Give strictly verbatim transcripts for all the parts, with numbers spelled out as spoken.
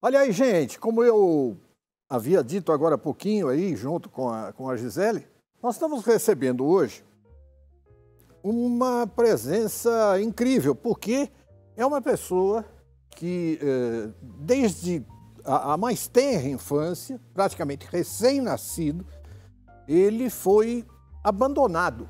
Olha aí, gente, como eu havia dito agora há pouquinho aí, junto com a, com a Gisele, nós estamos recebendo hoje uma presença incrível, porque é uma pessoa que, eh, desde a, a mais tenra infância, praticamente recém-nascido, ele foi abandonado.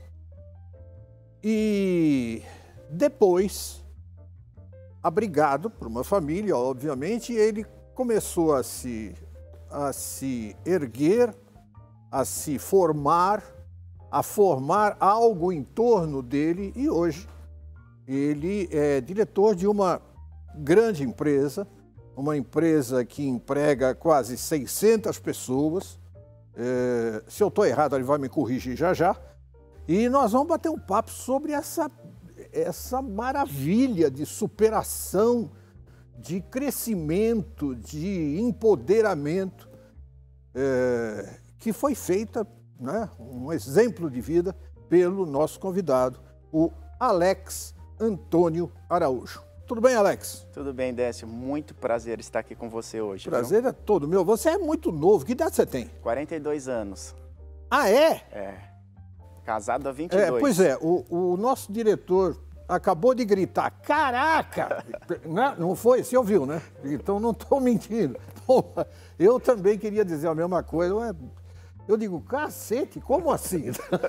E depois, abrigado por uma família, obviamente, ele começou a se, a se erguer, a se formar, a formar algo em torno dele, e hoje ele é diretor de uma grande empresa, uma empresa que emprega quase seiscentas pessoas. É, se eu estou errado, ele vai me corrigir já já. E nós vamos bater um papo sobre essa, essa maravilha de superação, de crescimento, de empoderamento, é, que foi feita, né, um exemplo de vida pelo nosso convidado, o Alex Antônio Araújo. Tudo bem, Alex? Tudo bem, Décio. Muito prazer estar aqui com você hoje. Prazer viu? É todo meu. Você é muito novo. Que idade você tem? quarenta e dois anos. Ah, é? É. Casado há vinte e dois. É, pois é, o, o nosso diretor acabou de gritar, caraca! Não, não foi? Você ouviu, né? Então não estou mentindo. Pô, eu também queria dizer a mesma coisa. Eu digo, cacete, como assim?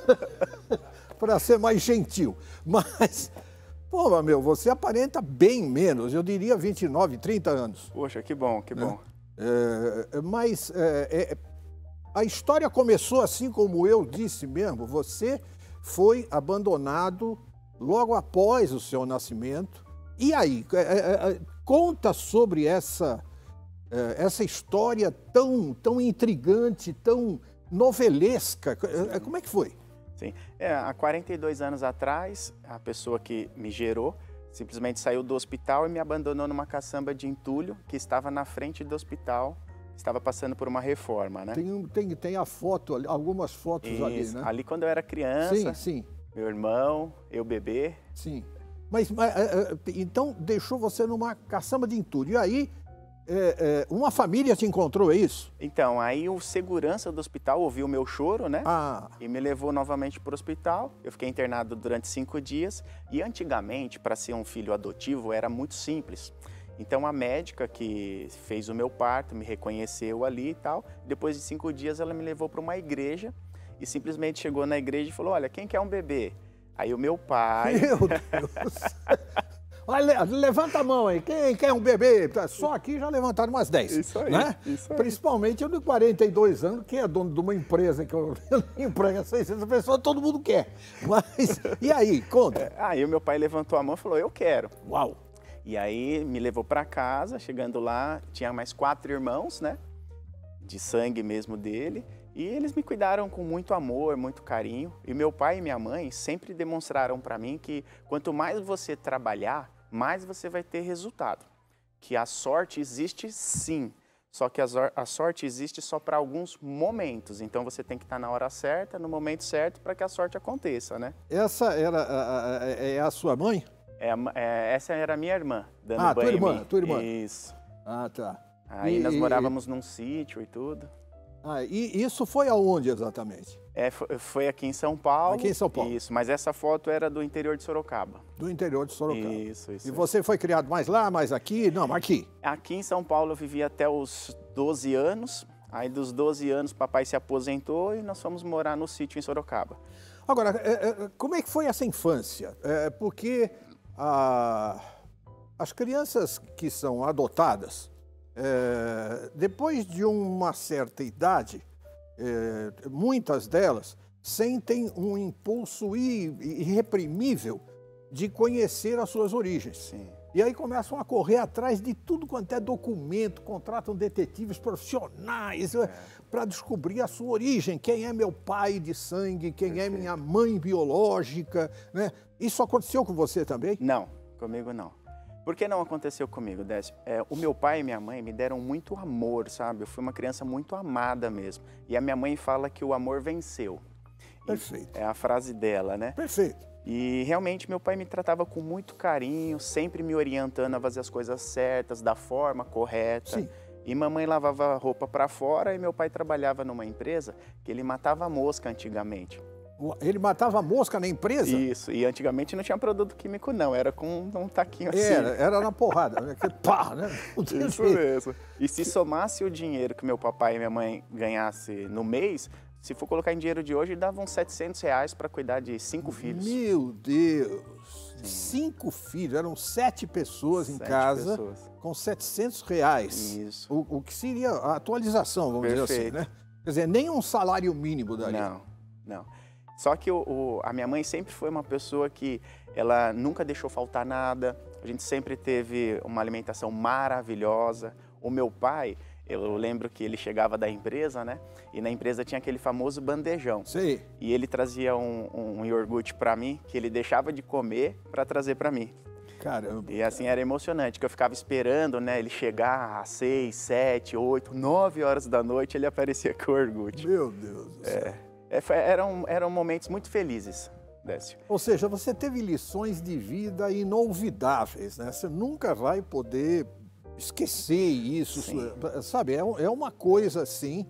Para ser mais gentil. Mas, pô, meu, você aparenta bem menos, eu diria vinte e nove, trinta anos. Poxa, que bom, que bom. É, é, mas é, é, a história começou assim como eu disse mesmo, você foi abandonado logo após o seu nascimento. E aí, é, é, conta sobre essa, é, essa história tão, tão intrigante, tão novelesca. Sim. Como é que foi? Sim, é, há quarenta e dois anos atrás, a pessoa que me gerou simplesmente saiu do hospital e me abandonou numa caçamba de entulho que estava na frente do hospital, estava passando por uma reforma, né? Tem, tem, tem a foto, algumas fotos Isso, ali, né? Ali quando eu era criança, sim, sim. Meu irmão, eu bebê. Sim, mas, mas então deixou você numa caçamba de entulho, e aí É, é, uma família te encontrou, é isso? Então, aí o segurança do hospital ouviu o meu choro, né? Ah. E me levou novamente para o hospital. Eu fiquei internado durante cinco dias. E antigamente, para ser um filho adotivo, era muito simples. Então, a médica que fez o meu parto me reconheceu ali e tal. Depois de cinco dias, ela me levou para uma igreja e simplesmente chegou na igreja e falou, olha, quem quer um bebê? Aí o meu pai... Meu Deus! Olha, levanta a mão aí, quem quer um bebê? Só aqui já levantaram umas dez. Isso aí, né? Isso aí. Principalmente eu de quarenta e dois anos, que é dono de uma empresa que eu emprego seiscentas pessoas, todo mundo quer. Mas, e aí, conta. É, aí o meu pai levantou a mão e falou, eu quero. Uau! E aí me levou para casa, chegando lá, tinha mais quatro irmãos, né? De sangue mesmo dele. E eles me cuidaram com muito amor, muito carinho. E meu pai e minha mãe sempre demonstraram para mim que quanto mais você trabalhar, mais você vai ter resultado. Que a sorte existe sim, só que a, a sorte existe só para alguns momentos. Então você tem que estar na hora certa, no momento certo, para que a sorte aconteça, né? Essa era a, a, é a sua mãe? É, é, essa era a minha irmã, dando ah, banho tua irmã, em mim. tua irmã. Isso. Ah, tá. Aí e, nós morávamos num sítio e tudo. Ah, e isso foi aonde exatamente? É, foi, foi aqui em São Paulo. Aqui em São Paulo. Isso, mas essa foto era do interior de Sorocaba. Do interior de Sorocaba. Isso, isso. E você foi criado mais lá, mais aqui? Não, aqui. Aqui em São Paulo eu vivi até os doze anos. Aí dos doze anos papai se aposentou e nós fomos morar no sítio em Sorocaba. Agora, como é que foi essa infância? É porque a, as crianças que são adotadas, é, depois de uma certa idade, é, muitas delas sentem um impulso irreprimível de conhecer as suas origens. Sim. E aí começam a correr atrás de tudo quanto é documento, contratam detetives profissionais é. para descobrir a sua origem. Quem é meu pai de sangue, quem Perfeito. é minha mãe biológica, né? Isso aconteceu com você também? Não, comigo não. Por que não aconteceu comigo, Décio? É, o meu pai e minha mãe me deram muito amor, sabe? Eu fui uma criança muito amada mesmo. E a minha mãe fala que o amor venceu. Perfeito. É a frase dela, né? Perfeito. E realmente meu pai me tratava com muito carinho, sempre me orientando a fazer as coisas certas, da forma correta. Sim. E mamãe lavava roupa para fora e meu pai trabalhava numa empresa que ele matava mosca antigamente. Ele matava mosca na empresa? Isso, e antigamente não tinha produto químico não, era com um taquinho assim. Era, era na porrada, né? Aquele pá, né? Isso mesmo. E se somasse o dinheiro que meu papai e minha mãe ganhassem no mês, se for colocar em dinheiro de hoje, dava uns setecentos reais para cuidar de cinco filhos. Meu Deus! Sim. Cinco filhos, eram sete pessoas em Sete casa pessoas. com setecentos reais. Isso. O, o que seria a atualização, vamos Perfeito. dizer assim, né? Quer dizer, nem um salário mínimo daria. Não, não. Só que o, o, a minha mãe sempre foi uma pessoa que ela nunca deixou faltar nada. A gente sempre teve uma alimentação maravilhosa. O meu pai, eu lembro que ele chegava da empresa, né? E na empresa tinha aquele famoso bandejão. Sim. E ele trazia um, um, um iogurte para mim, que ele deixava de comer para trazer para mim. Caramba. E assim era emocionante, que eu ficava esperando, né? Ele chegar às seis, sete, oito, nove horas da noite, ele aparecia com o iogurte. Meu Deus do céu. É. É, foi, eram, eram momentos muito felizes, Décio. Ou seja, você teve lições de vida inolvidáveis, né? Você nunca vai poder esquecer isso, Sim. sabe? É, é uma coisa assim,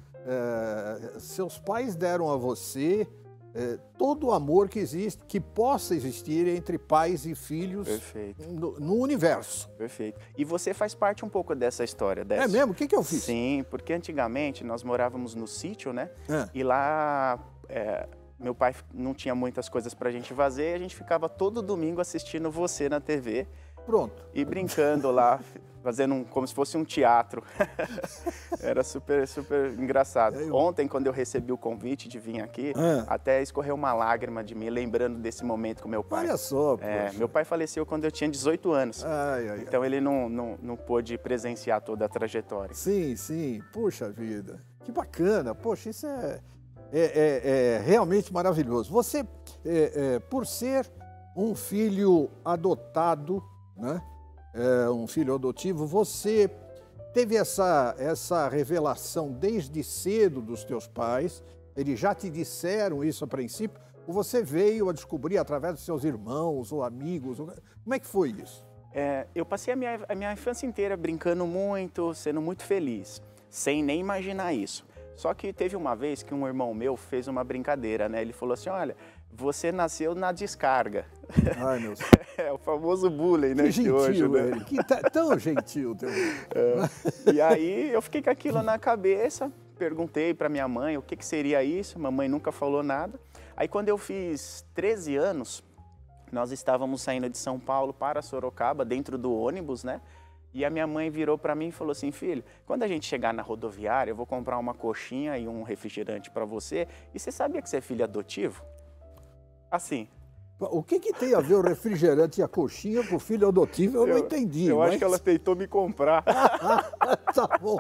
é, seus pais deram a você é, todo o amor que existe, que possa existir entre pais e filhos no, no universo. Perfeito. E você faz parte um pouco dessa história, Décio. É mesmo? O que, que eu fiz? Sim, porque antigamente nós morávamos no sítio, né? É. E lá é, meu pai não tinha muitas coisas pra gente fazer, e a gente ficava todo domingo assistindo você na T V. Pronto. E brincando lá, fazendo um, como se fosse um teatro. Era super, super engraçado. Eu... Ontem, quando eu recebi o convite de vir aqui, é. até escorreu uma lágrima de mim, lembrando desse momento com meu pai. Olha só, é, meu pai faleceu quando eu tinha dezoito anos. Ai, ai, então, ele não, não, não pôde presenciar toda a trajetória. Sim, sim. Puxa vida. Que bacana. Poxa, isso é, é, é, é realmente maravilhoso. Você, é, é, por ser um filho adotado, né? É, um filho adotivo, você teve essa, essa revelação desde cedo dos teus pais? Eles já te disseram isso a princípio? Ou você veio a descobrir através dos seus irmãos ou amigos? Como é que foi isso? É, eu passei a minha, a minha infância inteira brincando muito, sendo muito feliz, sem nem imaginar isso. Só que teve uma vez que um irmão meu fez uma brincadeira, né? Ele falou assim, olha, você nasceu na descarga. Ai, meu Deus. É o famoso bullying, né? Que gentil, hoje, né? ele. Que tão gentil. Teu... É. E aí eu fiquei com aquilo na cabeça, perguntei para minha mãe o que, que seria isso, mamãe nunca falou nada. Aí quando eu fiz treze anos, nós estávamos saindo de São Paulo para Sorocaba, dentro do ônibus, né? E a minha mãe virou para mim e falou assim, filho, quando a gente chegar na rodoviária, eu vou comprar uma coxinha e um refrigerante para você. E você sabia que você é filho adotivo? Assim. O que, que tem a ver o refrigerante e a coxinha com o filho adotivo? Eu, eu não entendi. Eu mas... acho que ela tentou me comprar. Tá bom.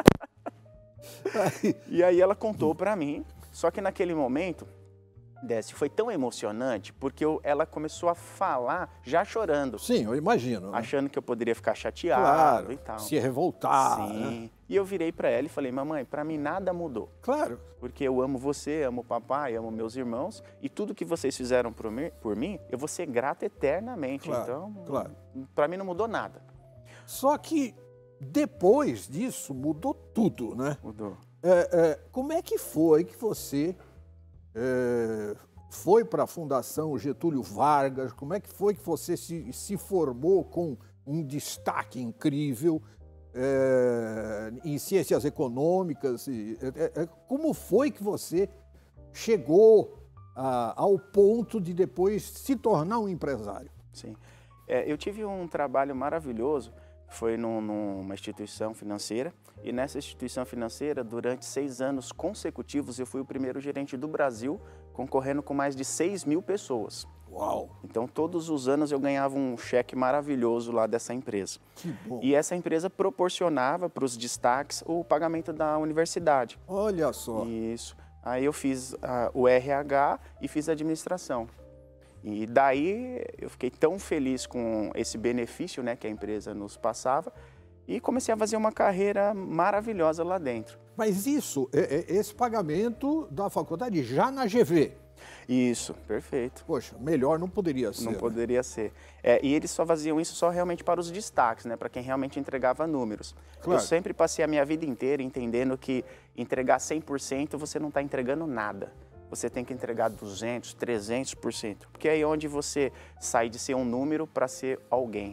E aí ela contou para mim, só que naquele momento, Décio, foi tão emocionante, porque eu, ela começou a falar já chorando. Sim, eu imagino. Né? Achando que eu poderia ficar chateado claro, e tal. Se revoltar. Sim. Né? E eu virei para ela e falei, mamãe, para mim nada mudou. Claro. Porque eu amo você, amo o papai, amo meus irmãos, e tudo que vocês fizeram por mim, por mim eu vou ser grata eternamente. Claro, então, claro. para mim não mudou nada. Só que depois disso mudou tudo, né? Mudou. É, é, como é que foi que você é, foi para a Fundação Getúlio Vargas? Como é que foi que você se, se formou com um destaque incrível é, em ciências econômicas? E, é, é, como foi que você chegou a, ao ponto de depois se tornar um empresário? Sim. É, eu tive um trabalho maravilhoso. Foi num, numa instituição financeira, e nessa instituição financeira, durante seis anos consecutivos, eu fui o primeiro gerente do Brasil, concorrendo com mais de seis mil pessoas. Uau! Então, todos os anos eu ganhava um cheque maravilhoso lá dessa empresa. Que bom! E essa empresa proporcionava para os destaques o pagamento da universidade. Olha só! Isso. Aí eu fiz uh, o R H e fiz a administração. E daí eu fiquei tão feliz com esse benefício, né, que a empresa nos passava, e comecei a fazer uma carreira maravilhosa lá dentro. Mas isso, esse pagamento da faculdade já na G V? Isso, perfeito. Poxa, melhor não poderia ser. Não né? poderia ser. É, e eles só faziam isso só realmente para os destaques, né? Para quem realmente entregava números. Claro. Eu sempre passei a minha vida inteira entendendo que entregar cem por cento você não está entregando nada. Você tem que entregar duzentos, trezentos por cento. Porque é aí onde você sai de ser um número para ser alguém.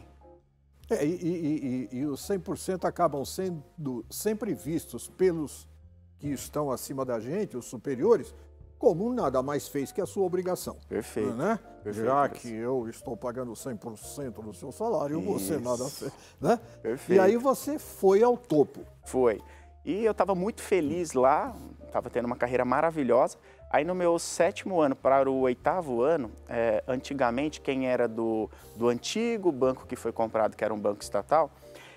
É, e, e, e, e os cem por cento acabam sendo sempre vistos pelos que estão acima da gente, os superiores, como nada mais fez que a sua obrigação. Perfeito. Né? Perfeito. Já que eu estou pagando cem por cento do seu salário, Isso. você nada fez. Né? Perfeito. E aí você foi ao topo. Foi. E eu estava muito feliz lá, estava tendo uma carreira maravilhosa. Aí no meu sétimo ano para o oitavo ano, é, antigamente quem era do, do antigo banco que foi comprado, que era um banco estatal,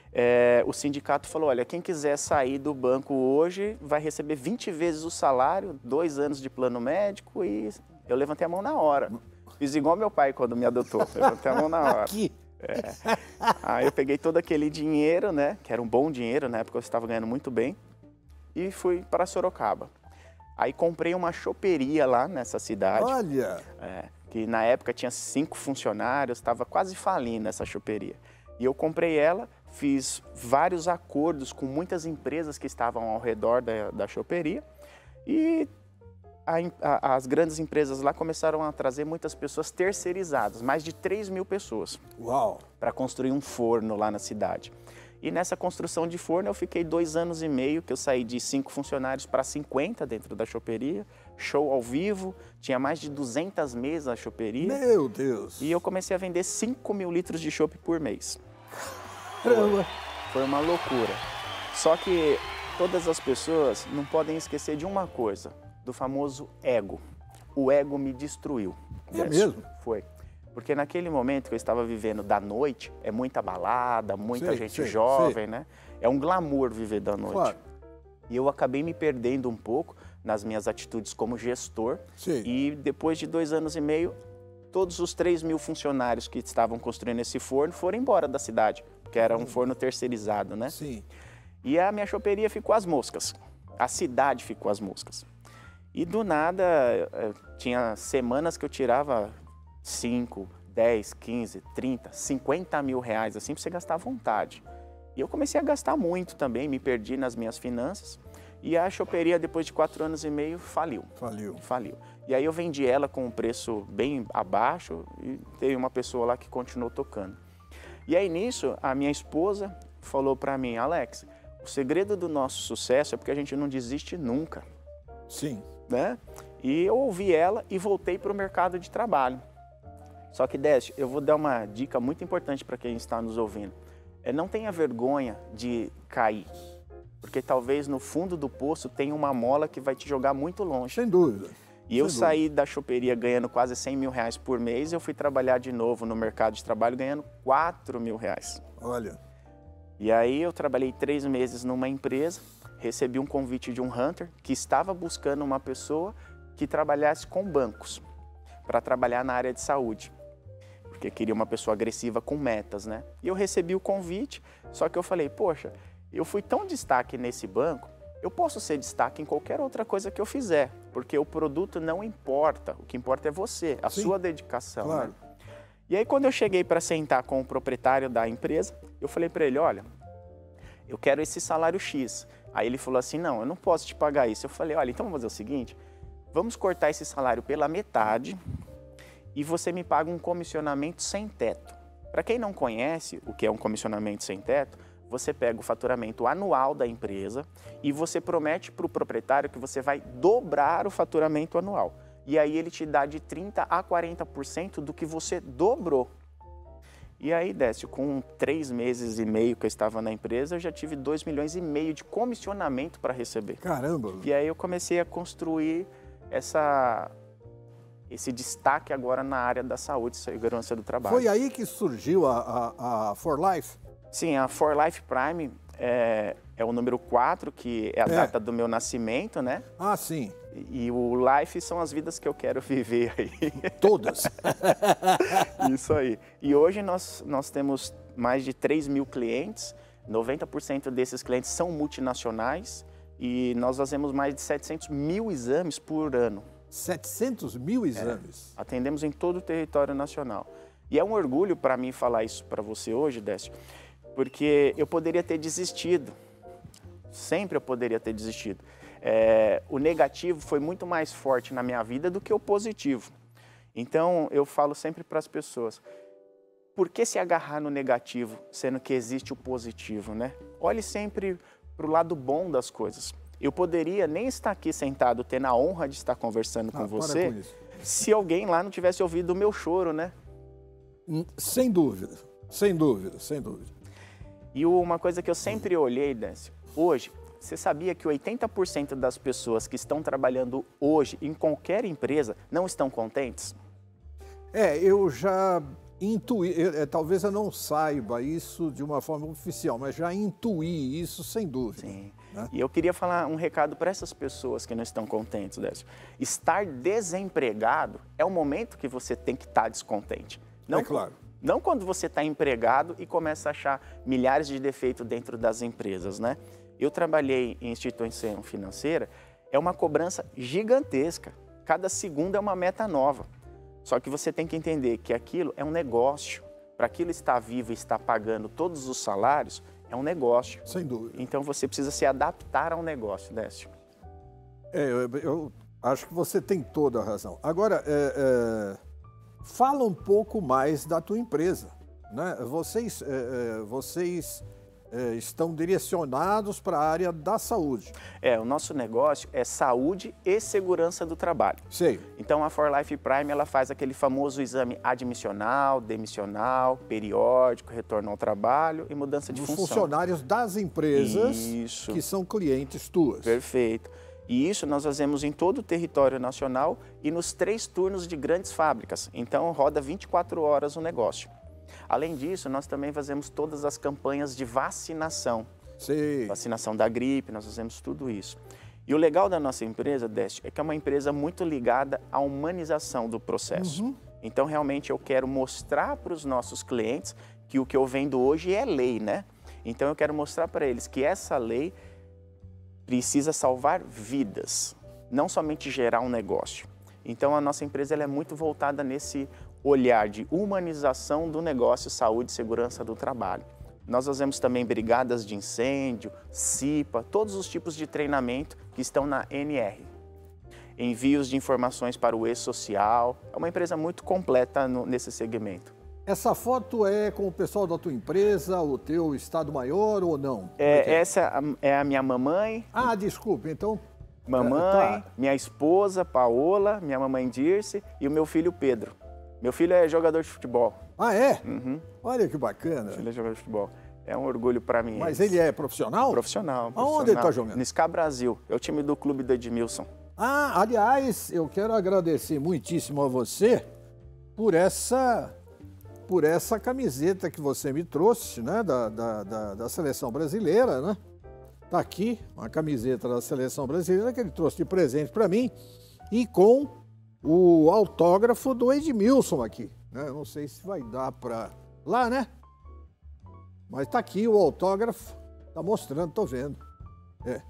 É, o sindicato falou, olha, quem quiser sair do banco hoje vai receber vinte vezes o salário, dois anos de plano médico, e eu levantei a mão na hora. Fiz igual meu pai quando me adotou, levantei a mão na hora. Aqui. É. Aí eu peguei todo aquele dinheiro, né, que era um bom dinheiro, na época eu estava ganhando muito bem, e fui para Sorocaba. Aí comprei uma choperia lá nessa cidade. Olha! É, que na época tinha cinco funcionários, estava quase falindo essa choperia. E eu comprei ela, fiz vários acordos com muitas empresas que estavam ao redor da, da choperia e a, a, as grandes empresas lá começaram a trazer muitas pessoas terceirizadas, mais de três mil pessoas. Uau! Para construir um forno lá na cidade. E nessa construção de forno eu fiquei dois anos e meio, que eu saí de cinco funcionários para cinquenta dentro da choperia, show ao vivo, tinha mais de duzentas mesas na choperia. Meu Deus! E eu comecei a vender cinco mil litros de chopp por mês. Caramba! Foi uma loucura. Só que todas as pessoas não podem esquecer de uma coisa, do famoso ego. O ego me destruiu. É mesmo? Foi. Porque naquele momento que eu estava vivendo da noite, é muita balada, muita Sei, gente sei, jovem, sei. né? É um glamour viver da noite. Claro. E eu acabei me perdendo um pouco nas minhas atitudes como gestor. Sim. E depois de dois anos e meio, todos os três mil funcionários que estavam construindo esse forno foram embora da cidade, porque era um forno terceirizado, né? Sim. E a minha choperia ficou às moscas. A cidade ficou às moscas. E do nada, eh, tinha semanas que eu tirava cinco, dez, quinze, trinta, cinquenta mil reais, assim, para você gastar à vontade. E eu comecei a gastar muito também, me perdi nas minhas finanças. E a choperia, depois de quatro anos e meio, faliu. Faliu. Faliu. E aí eu vendi ela com um preço bem abaixo e teve uma pessoa lá que continuou tocando. E aí nisso, a minha esposa falou para mim, Alex, o segredo do nosso sucesso é porque a gente não desiste nunca. Sim. Né? E eu ouvi ela e voltei para o mercado de trabalho. Só que, Décio, eu vou dar uma dica muito importante para quem está nos ouvindo. É, não tenha vergonha de cair, porque talvez no fundo do poço tenha uma mola que vai te jogar muito longe. Sem dúvida. E eu Sem saí da choperia ganhando quase cem mil reais por mês e eu fui trabalhar de novo no mercado de trabalho ganhando quatro mil reais. Olha. E aí eu trabalhei três meses numa empresa, recebi um convite de um hunter que estava buscando uma pessoa que trabalhasse com bancos, para trabalhar na área de saúde, porque queria uma pessoa agressiva com metas, né? E eu recebi o convite, só que eu falei, poxa, eu fui tão destaque nesse banco, eu posso ser destaque em qualquer outra coisa que eu fizer, porque o produto não importa, o que importa é você, a Sim, sua dedicação. claro. Né? E aí quando eu cheguei para sentar com o proprietário da empresa, eu falei para ele, olha, eu quero esse salário X. Aí ele falou assim, não, eu não posso te pagar isso. Eu falei, olha, então vamos fazer o seguinte, vamos cortar esse salário pela metade e você me paga um comissionamento sem teto. Para quem não conhece o que é um comissionamento sem teto, você pega o faturamento anual da empresa e você promete para o proprietário que você vai dobrar o faturamento anual. E aí ele te dá de trinta a quarenta por cento do que você dobrou. E aí, Décio, com três meses e meio que eu estava na empresa, eu já tive dois milhões e meio de comissionamento para receber. Caramba! E aí eu comecei a construir essa, esse destaque agora na área da saúde e segurança do trabalho. Foi aí que surgiu a, a, a For Life? Sim, a For Life Prime é, é o número quatro, que é a É. data do meu nascimento, né? Ah, sim. E, e o Life são as vidas que eu quero viver aí. Todas. Isso aí. E hoje nós, nós temos mais de três mil clientes, noventa por cento desses clientes são multinacionais e nós fazemos mais de setecentos mil exames por ano. setecentos mil exames? É, atendemos em todo o território nacional. E é um orgulho para mim falar isso para você hoje, Décio, porque eu poderia ter desistido. Sempre eu poderia ter desistido. É, o negativo foi muito mais forte na minha vida do que o positivo. Então, eu falo sempre para as pessoas, por que se agarrar no negativo, sendo que existe o positivo, né? Olhe sempre para o lado bom das coisas. Eu poderia nem estar aqui sentado, tendo a honra de estar conversando com Ah, você, com se alguém lá não tivesse ouvido o meu choro, né? Sem dúvida, sem dúvida, sem dúvida. E uma coisa que eu sempre olhei, Décio, hoje, você sabia que oitenta por cento das pessoas que estão trabalhando hoje em qualquer empresa não estão contentes? É, eu já intuí, eu, talvez eu não saiba isso de uma forma oficial, mas já intuí isso sem dúvida. Sim. Né? E eu queria falar um recado para essas pessoas que não estão contentes, Décio. Estar desempregado é o momento que você tem que estar descontente. Não, é claro. Não quando você está empregado e começa a achar milhares de defeitos dentro das empresas, né? Eu trabalhei em instituição financeira, é uma cobrança gigantesca. Cada segundo é uma meta nova. Só que você tem que entender que aquilo é um negócio. Para aquilo estar vivo e estar pagando todos os salários, é um negócio. Sem dúvida. Então você precisa se adaptar ao negócio, Décio. É, eu, eu acho que você tem toda a razão. Agora, é, é, fala um pouco mais da tua empresa, né? Vocês, é, vocês é, estão direcionados para a área da saúde. É, o nosso negócio é saúde e segurança do trabalho. Sei. Então a For Life Prime ela faz aquele famoso exame admissional, demissional, periódico, retorno ao trabalho e mudança de Dos função. funcionários das empresas Isso. que são clientes tuas. Perfeito. E isso nós fazemos em todo o território nacional e nos três turnos de grandes fábricas. Então roda vinte e quatro horas o negócio. Além disso, nós também fazemos todas as campanhas de vacinação. Sei. Vacinação da gripe, nós fazemos tudo isso. E o legal da nossa empresa, Décio, é que é uma empresa muito ligada à humanização do processo. Uhum. Então, realmente, eu quero mostrar para os nossos clientes que o que eu vendo hoje é lei, né? Então, eu quero mostrar para eles que essa lei precisa salvar vidas, não somente gerar um negócio. Então, a nossa empresa ela é muito voltada nesse olhar de humanização do negócio, saúde e segurança do trabalho. Nós fazemos também brigadas de incêndio, C I P A, todos os tipos de treinamento que estão na N R. Envios de informações para o e-social, é uma empresa muito completa no, nesse segmento. Essa foto é com o pessoal da tua empresa, o teu Estado-Maior ou não? É, é que é? Essa é a minha mamãe. Ah, desculpa, então... Mamãe, tá. minha esposa, Paola, minha mamãe Dirce e o meu filho Pedro. Meu filho é jogador de futebol. Ah, é? Uhum. Olha que bacana. Meu filho é jogador de futebol. É um orgulho para mim. Mas eles. ele é profissional? Profissional. Aonde ele está profissional. jogando? No S C A Brasil. É o time do clube do Edmilson. Ah, aliás, eu quero agradecer muitíssimo a você por essa, por essa camiseta que você me trouxe, né, da, da, da, da Seleção Brasileira, né? Tá aqui, uma camiseta da Seleção Brasileira que ele trouxe de presente para mim e com o autógrafo do Edmilson aqui, né? Eu não sei se vai dar para lá, né? Mas tá aqui o autógrafo, tá mostrando, tô vendo. É.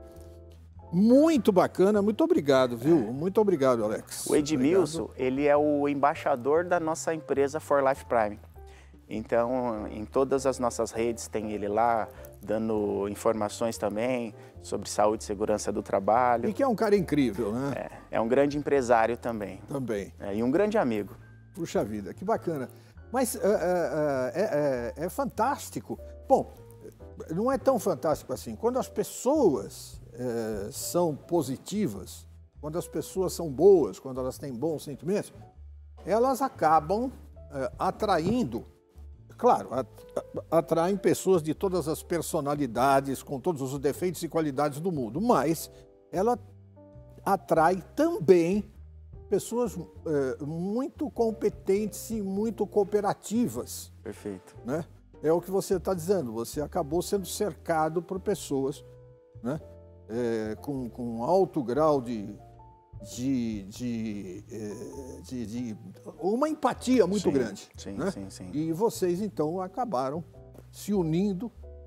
Muito bacana, muito obrigado, viu? Muito obrigado, Alex. O Edmilson, Obrigado. ele é o embaixador da nossa empresa For Life Prime. Então, em todas as nossas redes tem ele lá, dando informações também sobre saúde e segurança do trabalho. E que é um cara incrível, né? É, é um grande empresário também. Também. É, e um grande amigo. Puxa vida, que bacana. Mas uh, uh, uh, é, é, é fantástico. Bom, não é tão fantástico assim. Quando as pessoas uh, são positivas, quando as pessoas são boas, quando elas têm bons sentimentos, elas acabam uh, atraindo, claro, atraem pessoas de todas as personalidades, com todos os defeitos e qualidades do mundo, mas ela atrai também pessoas é, muito competentes e muito cooperativas. Perfeito. Né? É o que você está dizendo, você acabou sendo cercado por pessoas, né? É, com, com alto grau de, de, de, de, de uma empatia muito sim, grande. Sim, né? sim, sim. E vocês, então, acabaram se unindo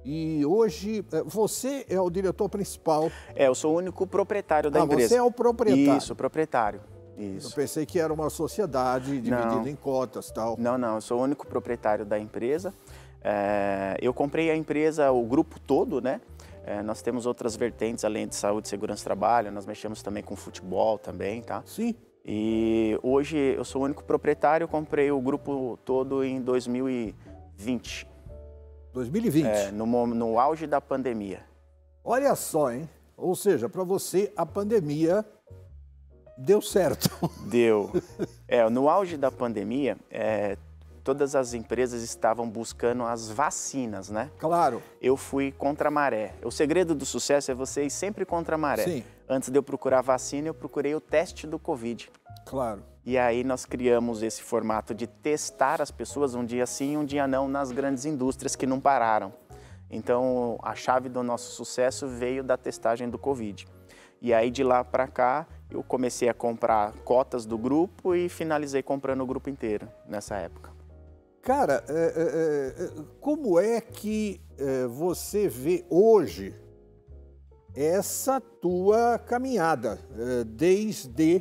E hoje, você é o diretor principal. É, eu sou o único proprietário da ah, empresa. Você é o proprietário. Isso, proprietário. Isso. Eu pensei que era uma sociedade dividida não. em cotas e tal. Não, não, eu sou o único proprietário da empresa. É, eu comprei a empresa, o grupo todo, né? É, nós temos outras vertentes, além de saúde, segurança e trabalho. Nós mexemos também com futebol também, tá? Sim. E hoje eu sou o único proprietário, comprei o grupo todo em dois mil e vinte. dois mil e vinte? É, no, no auge da pandemia. Olha só, hein? Ou seja, para você a pandemia deu certo. Deu. É, no auge da pandemia, é, todas as empresas estavam buscando as vacinas, né? Claro. Eu fui contra a maré. O segredo do sucesso é você ir sempre contra a maré. Sim. Antes de eu procurar a vacina, eu procurei o teste do Covid. Claro. E aí nós criamos esse formato de testar as pessoas um dia sim, um dia não, nas grandes indústrias que não pararam. Então, a chave do nosso sucesso veio da testagem do Covid. E aí, de lá para cá, eu comecei a comprar cotas do grupo e finalizei comprando o grupo inteiro nessa época. Cara, é, é, como é que é, você vê hoje essa tua caminhada, é, desde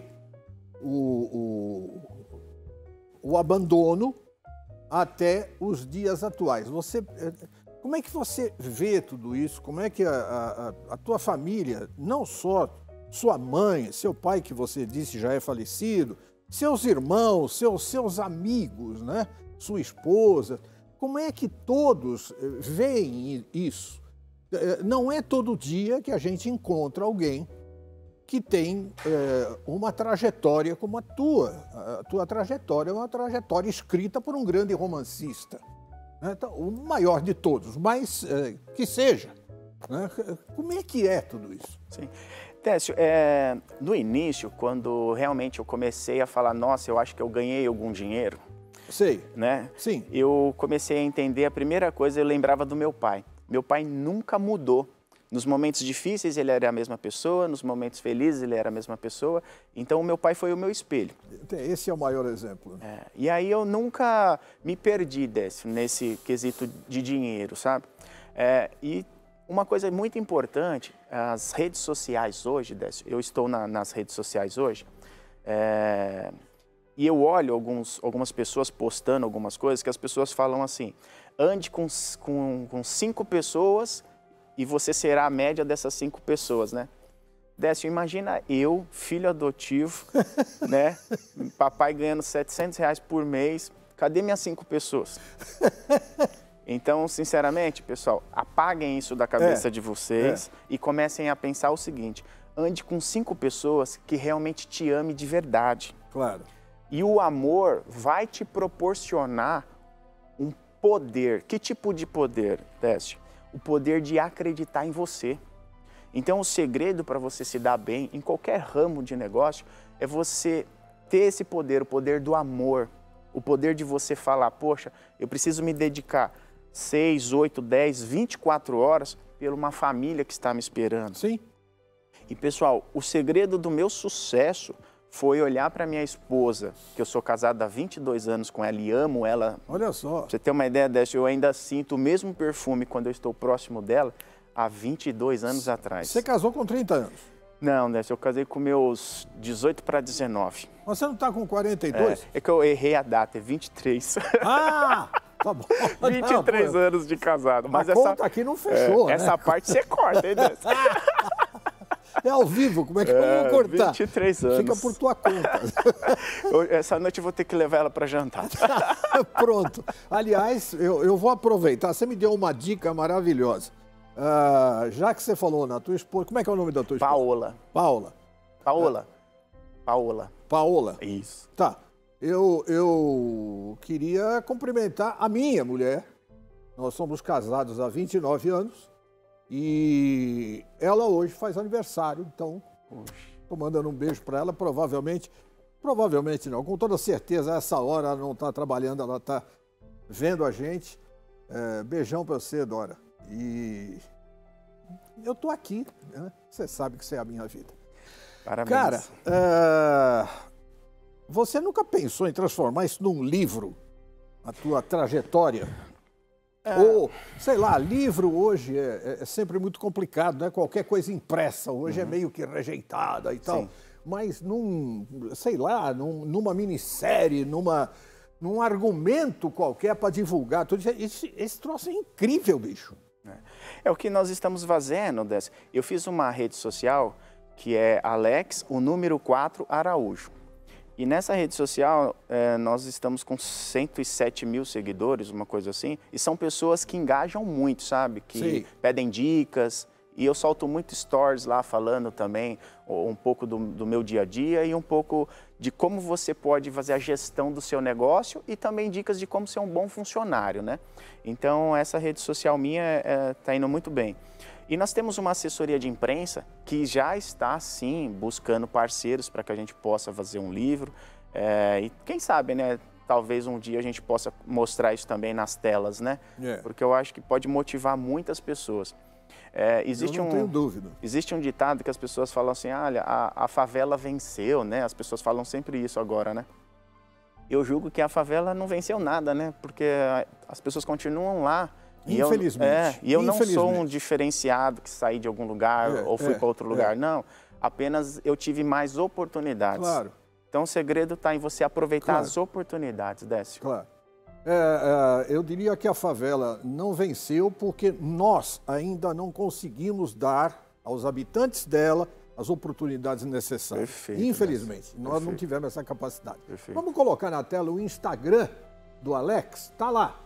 o, o, o abandono até os dias atuais? Você, é, como é que você vê tudo isso? Como é que a, a, a tua família, não só sua mãe, seu pai, que você disse já é falecido, seus irmãos, seus, seus amigos, né? Sua esposa, como é que todos veem isso? Não é todo dia que a gente encontra alguém que tem é, uma trajetória como a tua. A tua trajetória é uma trajetória escrita por um grande romancista, né? Então, o maior de todos, mas é, que seja. Né? Como é que é tudo isso? Sim. Técio, é, no início, quando realmente eu comecei a falar, nossa, eu acho que eu ganhei algum dinheiro, sei, né? Sim. Eu comecei a entender, a primeira coisa, eu lembrava do meu pai. Meu pai nunca mudou. Nos momentos difíceis ele era a mesma pessoa, nos momentos felizes ele era a mesma pessoa. Então o meu pai foi o meu espelho. Esse é o maior exemplo. É, e aí eu nunca me perdi desse, nesse quesito de dinheiro, sabe? É, e uma coisa muito importante, as redes sociais hoje, Décio, eu estou na, nas redes sociais hoje, é, e eu olho alguns, algumas pessoas postando algumas coisas que as pessoas falam assim, ande com, com, com cinco pessoas e você será a média dessas cinco pessoas, né? Décio, imagina eu, filho adotivo, né? Papai ganhando setecentos reais por mês, cadê minhas cinco pessoas? Então, sinceramente, pessoal, apaguem isso da cabeça é, de vocês é. e comecem a pensar o seguinte, ande com cinco pessoas que realmente te amem de verdade. Claro. E o amor vai te proporcionar um poder. Que tipo de poder, Décio? O poder de acreditar em você. Então, o segredo para você se dar bem em qualquer ramo de negócio é você ter esse poder, o poder do amor. O poder de você falar, poxa, eu preciso me dedicar seis, oito, dez, vinte e quatro horas por uma família que está me esperando. Sim. E, pessoal, o segredo do meu sucesso foi olhar para minha esposa, que eu sou casado há vinte e dois anos com ela e amo ela. Olha só. Pra você ter uma ideia dessa, eu ainda sinto o mesmo perfume quando eu estou próximo dela há vinte e dois anos atrás. Você casou com trinta anos? Não, Décio, eu casei com meus dezoito para dezenove. Mas você não está com quarenta e dois? É, é que eu errei a data, é vinte e três. Ah! Tá bom. vinte e três não, anos de casado. Mas a essa conta aqui não fechou, é, né? Essa parte você corta, hein, Décio? É ao vivo, como é que eu é, vou cortar? vinte e três anos. Fica por tua conta. Essa noite eu vou ter que levar ela para jantar. Pronto. Aliás, eu, eu vou aproveitar. Você me deu uma dica maravilhosa. Uh, já que você falou na tua esposa, como é que é o nome da tua esposa? Paola. Paola. Paola. Paola. Paola. Isso. Tá. Eu, eu queria cumprimentar a minha mulher. Nós somos casados há vinte e nove anos. E ela hoje faz aniversário, então estou mandando um beijo para ela, provavelmente, provavelmente não, com toda certeza, a essa hora ela não está trabalhando, ela está vendo a gente. É, beijão para você, Dora. E eu estou aqui, né? Você sabe que você é a minha vida. Parabéns. Cara, é, você nunca pensou em transformar isso num livro, a tua trajetória? É. Ou, sei lá, livro hoje é, é sempre muito complicado, né? Qualquer coisa impressa hoje uhum. é meio que rejeitada e tal. Sim. Mas num, sei lá, num, numa minissérie, numa, num argumento qualquer para divulgar, tudo isso, esse, esse troço é incrível, bicho. É. é o que nós estamos fazendo, Décio. Eu fiz uma rede social que é Alex, o número quatro Araújo. E nessa rede social, é, nós estamos com cento e sete mil seguidores, uma coisa assim, e são pessoas que engajam muito, sabe? Que Sim. pedem dicas, e eu solto muito stories lá falando também um pouco do, do meu dia a dia e um pouco de como você pode fazer a gestão do seu negócio e também dicas de como ser um bom funcionário, né? Então, essa rede social minha está é, indo muito bem. E nós temos uma assessoria de imprensa que já está, sim, buscando parceiros para que a gente possa fazer um livro. É, e quem sabe, né, talvez um dia a gente possa mostrar isso também nas telas, né? Yeah. Porque eu acho que pode motivar muitas pessoas. É, existe eu não um, tenho dúvida. Existe um ditado que as pessoas falam assim, olha, a, a favela venceu, né? As pessoas falam sempre isso agora, né? Eu julgo que a favela não venceu nada, né? Porque as pessoas continuam lá. E Infelizmente. Eu, é, e eu não sou um diferenciado que saí de algum lugar é, ou fui é, para outro lugar, é. não. Apenas eu tive mais oportunidades. Claro. Então o segredo está em você aproveitar claro. as oportunidades, Décio. Claro. É, é, eu diria que a favela não venceu porque nós ainda não conseguimos dar aos habitantes dela as oportunidades necessárias. Perfeito, Infelizmente, Décio. nós Perfeito. não tivemos essa capacidade. Perfeito. Vamos colocar na tela o Instagram do Alex, está lá.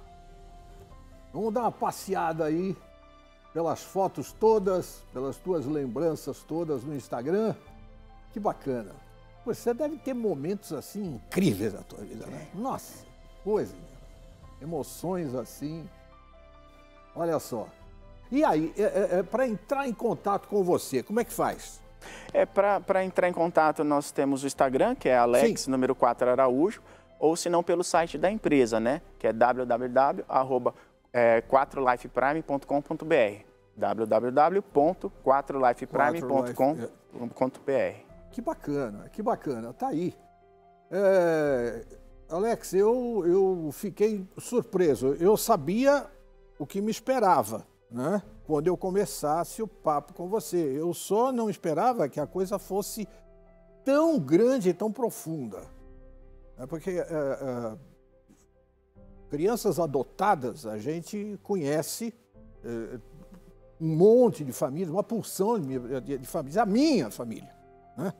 Vamos dar uma passeada aí pelas fotos todas, pelas tuas lembranças todas no Instagram. Que bacana. Você deve ter momentos assim incríveis na tua vida, né? Nossa, coisa, emoções assim. Olha só. E aí, é, é, para entrar em contato com você, como é que faz? É, para entrar em contato, nós temos o Instagram, que é Alex, Sim. número quatro Araújo, ou se não pelo site da empresa, né? Que é w w w ponto quatro life prime ponto com ponto b r w w w ponto quatro life prime ponto com ponto b r. Que bacana, que bacana, tá aí. É, Alex, eu, eu fiquei surpreso, eu sabia o que me esperava, né? Quando eu começasse o papo com você. Eu só não esperava que a coisa fosse tão grande e tão profunda. É porque... É, é, crianças adotadas, a gente conhece é, um monte de famílias, uma porção de, de, de famílias, a minha família, né?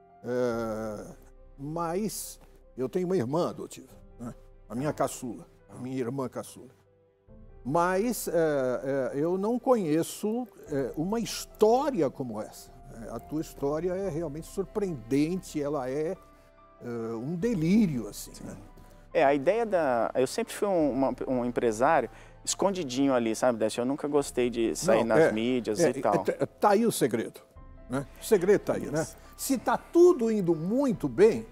É, mas eu tenho uma irmã adotiva, né? A minha caçula, a minha irmã caçula. Mas é, é, eu não conheço é, uma história como essa. A tua história é realmente surpreendente, ela é, é um delírio, assim, né? É, a ideia da... Eu sempre fui um, uma, um empresário escondidinho ali, sabe, Décio? Eu nunca gostei de sair Não, nas é, mídias é, e tal. É, tá aí o segredo, né? O segredo tá aí, né? Se tá tudo indo muito bem,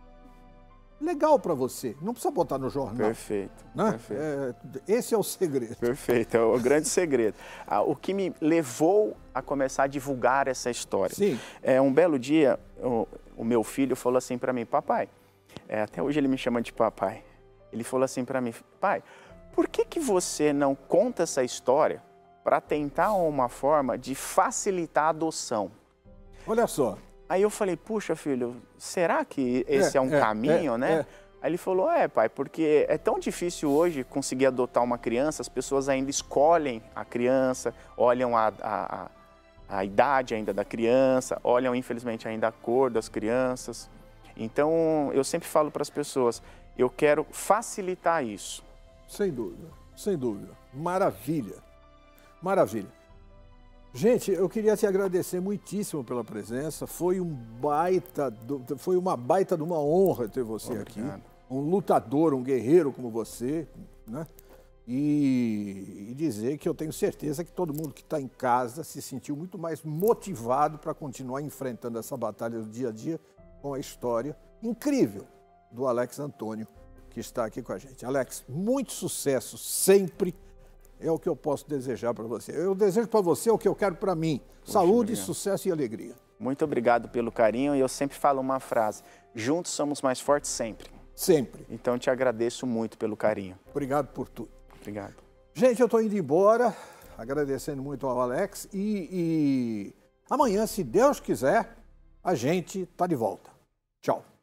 legal para você. Não precisa botar no jornal. Perfeito, né? perfeito. É, esse é o segredo. Perfeito, é o grande segredo. Ah, o que me levou a começar a divulgar essa história. Sim. É, um belo dia, o, o meu filho falou assim para mim, papai, É, até hoje ele me chama de papai. Ele falou assim para mim, pai, por que que você não conta essa história para tentar uma forma de facilitar a adoção? Olha só. Aí eu falei, puxa filho, será que esse é, é um é, caminho, é, né? É. Aí ele falou, é pai, porque é tão difícil hoje conseguir adotar uma criança, as pessoas ainda escolhem a criança, olham a, a, a, a idade ainda da criança, olham infelizmente ainda a cor das crianças. Então, eu sempre falo para as pessoas, eu quero facilitar isso. Sem dúvida, sem dúvida. Maravilha, maravilha. Gente, eu queria te agradecer muitíssimo pela presença. Foi um baita, foi uma baita de uma honra ter você Obrigado. aqui. Um lutador, um guerreiro como você, né? E, e dizer que eu tenho certeza que todo mundo que está em casa se sentiu muito mais motivado para continuar enfrentando essa batalha do dia a dia, com a história incrível do Alex Antônio, que está aqui com a gente. Alex, muito sucesso sempre, é o que eu posso desejar para você. Eu desejo para você o que eu quero para mim, Poxa, saúde, obrigado. sucesso e alegria. Muito obrigado pelo carinho e eu sempre falo uma frase, juntos somos mais fortes sempre. Sempre. Então te agradeço muito pelo carinho. Obrigado por tudo. Obrigado. Gente, eu estou indo embora, agradecendo muito ao Alex e, e amanhã, se Deus quiser, a gente está de volta. Tchau.